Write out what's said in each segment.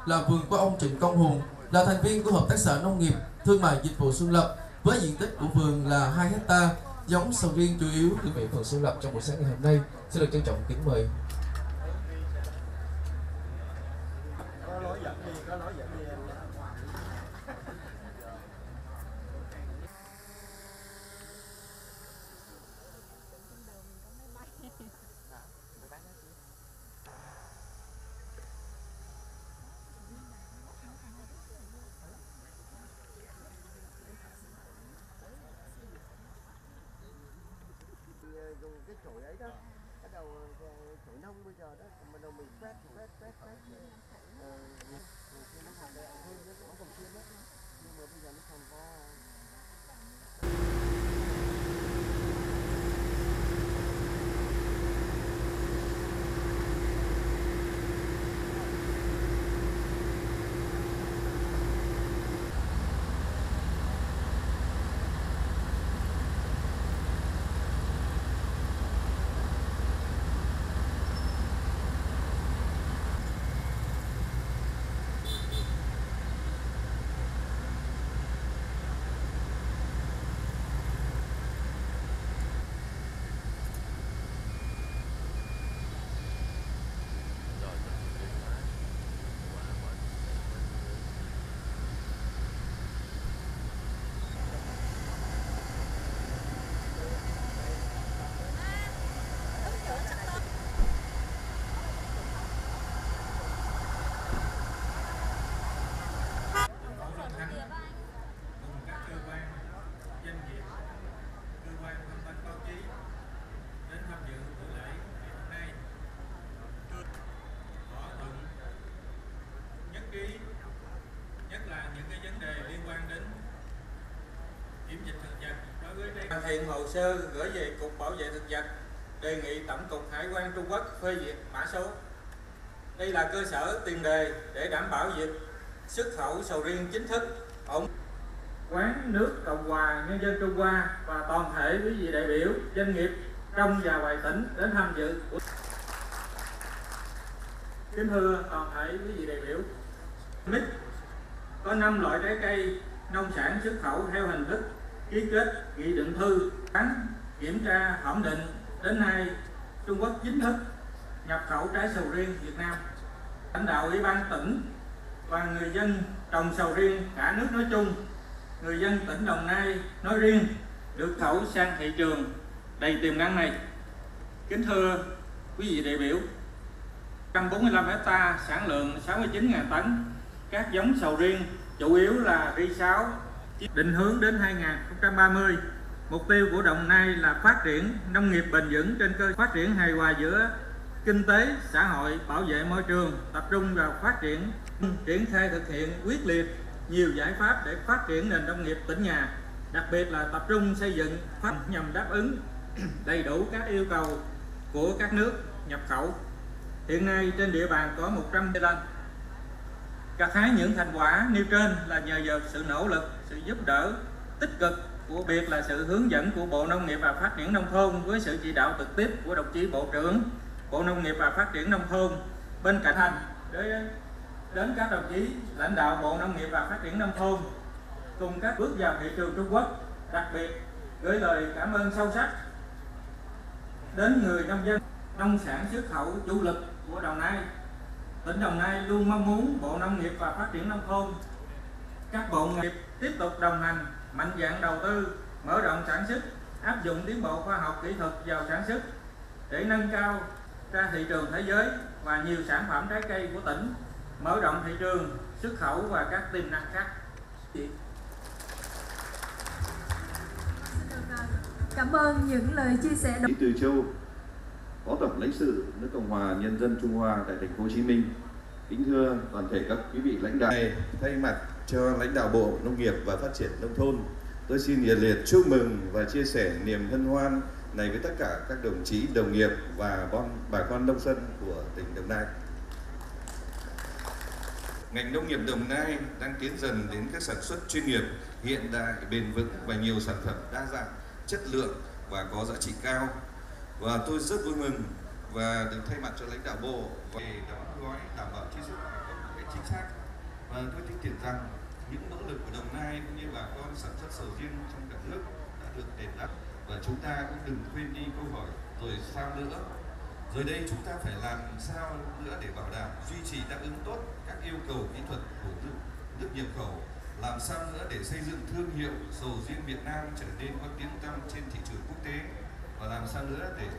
là vườn của ông Trịnh Công Hùng, là thành viên của Hợp tác xã Nông nghiệp Thương mại Dịch vụ Xuân Lập với diện tích của vườn là 2 hecta, giống sầu riêng chủ yếu của vị phường Xuân Lập trong buổi sáng ngày hôm nay. Xin được trân trọng kính mời. Dùng cái chổi ấy đó, bắt đầu chổi nông bây giờ đó, bắt đầu mình quét khi nó còn đẹp hơn nữa, nó còn chuyên đó, nhưng mà bây giờ nó còn có nhất là những cái vấn đề liên quan đến kiểm dịch thực vật. Đối với hoàn thiện hồ sơ gửi về Cục Bảo vệ thực vật, đề nghị Tổng cục Hải quan Trung Quốc phê duyệt mã số. Đây là cơ sở tiền đề để đảm bảo việc xuất khẩu sầu riêng chính thức ổn. Quán nước Cộng hòa Nhân dân Trung Hoa và toàn thể quý vị đại biểu, doanh nghiệp trong và ngoài tỉnh đến tham dự. Kính thưa toàn thể quý vị đại biểu, MIC có 5 loại trái cây nông sản xuất khẩu theo hình thức ký kết nghị định thư kiểm tra thẩm định. Đến nay, Trung Quốc chính thức nhập khẩu trái sầu riêng Việt Nam. Lãnh đạo Ủy ban tỉnh và người dân trồng sầu riêng cả nước nói chung, người dân tỉnh Đồng Nai nói riêng được khẩu sang thị trường đầy tiềm năng này. Kính thưa quý vị đại biểu, 145 hecta sản lượng 69.000 tấn các giống sầu riêng, chủ yếu là Ri6. Định hướng đến 2030, mục tiêu của Đồng Nai là phát triển nông nghiệp bền vững trên cơ sở phát triển hài hòa giữa kinh tế, xã hội, bảo vệ môi trường, tập trung vào phát triển khai thực hiện quyết liệt nhiều giải pháp để phát triển nền nông nghiệp tỉnh nhà, đặc biệt là tập trung xây dựng pháp nhằm đáp ứng đầy đủ các yêu cầu của các nước nhập khẩu. Hiện nay trên địa bàn có 100 lần. Gặt hái những thành quả nêu trên là nhờ vào sự nỗ lực, sự giúp đỡ tích cực, của biệt là sự hướng dẫn của Bộ Nông nghiệp và Phát triển Nông thôn với sự chỉ đạo trực tiếp của đồng chí Bộ trưởng Bộ Nông nghiệp và Phát triển Nông thôn. Bên cạnh hành đến các đồng chí lãnh đạo Bộ Nông nghiệp và Phát triển Nông thôn cùng các bước vào thị trường Trung Quốc, đặc biệt gửi lời cảm ơn sâu sắc đến người nông dân nông sản xuất khẩu chủ lực của Đồng Nai. Tỉnh Đồng Nai luôn mong muốn Bộ Nông nghiệp và Phát triển Nông thôn, các bộ nghiệp tiếp tục đồng hành, mạnh dạn đầu tư, mở rộng sản xuất, áp dụng tiến bộ khoa học kỹ thuật vào sản xuất để nâng cao ra thị trường thế giới và nhiều sản phẩm trái cây của tỉnh, mở rộng thị trường xuất khẩu và các tiềm năng khác. Cảm ơn những lời chia sẻ. Từ Châu, Phó Tổng lãnh sự nước Cộng hòa Nhân dân Trung Hoa tại thành phố Hồ Chí Minh. Kính thưa toàn thể các quý vị lãnh đạo. Thay mặt cho lãnh đạo Bộ Nông nghiệp và Phát triển Nông thôn, tôi xin nhiệt liệt chúc mừng và chia sẻ niềm hân hoan này với tất cả các đồng chí, đồng nghiệp và bà con nông dân của tỉnh Đồng Nai. Ngành nông nghiệp Đồng Nai đang tiến dần đến các sản xuất chuyên nghiệp, hiện đại, bền vững và nhiều sản phẩm đa dạng, chất lượng và có giá trị cao. Và tôi rất vui mừng và được thay mặt cho lãnh đạo Bộ về đóng gói đảm bảo chi tiết một cách chính xác Và tôi tin tưởng rằng những nỗ lực của Đồng Nai cũng như bà con sản xuất sầu riêng trong cả nước đã được đền đáp, và chúng ta cũng đừng quên đi câu hỏi rồi sao nữa. Rồi đây chúng ta phải làm sao nữa để bảo đảm duy trì đáp ứng tốt các yêu cầu kỹ thuật của nước nhập khẩu, làm sao nữa để xây dựng thương hiệu sầu riêng Việt Nam trở nên có tiếng tăm trên thị trường quốc tế, và làm sao nữa để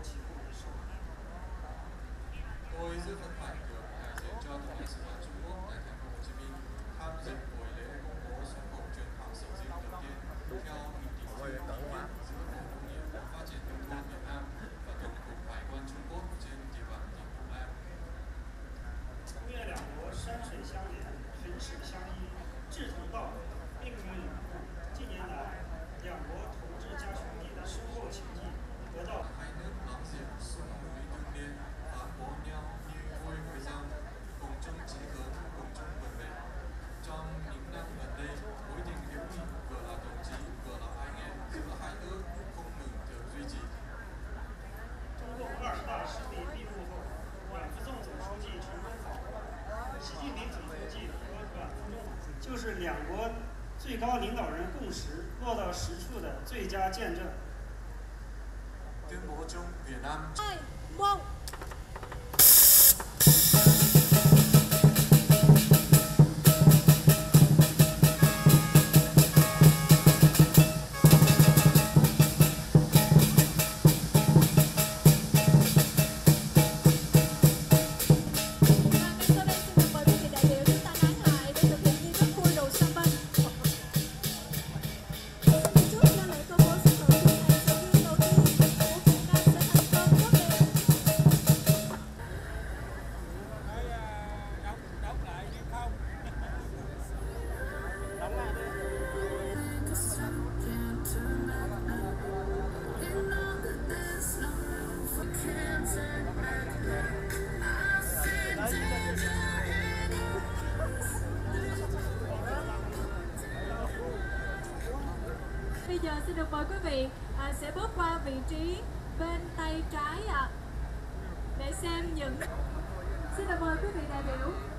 tôi rất hân hạnh được đại diện cho Tổng lãnh sự quán Trung Quốc tại thành phố Hồ Chí Minh tham dự buổi lễ công bố xuất khẩu chuyên khảo sầu riêng đầu tiên theo nghị định thư ký kết giữa Bộ Nông nghiệp và Phát triển Nông thôn Việt Nam và Tổng cục Hải quan Trung Quốc trên địa bàn tỉnh Đồng Nai. 中越两国山水相连，人事相依，志同道合，命运永固。近年来，两国同志加兄弟的深厚情谊得到 Hai nước láng giềng xuân quý tương liên, gắn bó nhau như đôi người dao, cùng chung chí hướng, cùng chung vận mệnh. Trong những năm gần đây, mối tình hữu nghị vừa là đồng chí vừa là anh em giữa hai nước không ngừng được duy trì. 中共2大势力闭幕后，阮富仲总书记成功访华，习近平总书记和阮富仲就是两国最高领导人共识落到实处的最佳见证。 Tuyên bố chung Việt Nam 2, 1. Bây giờ xin được mời quý vị sẽ bước qua vị trí bên tay trái để xem những. Xin được mời quý vị đại biểu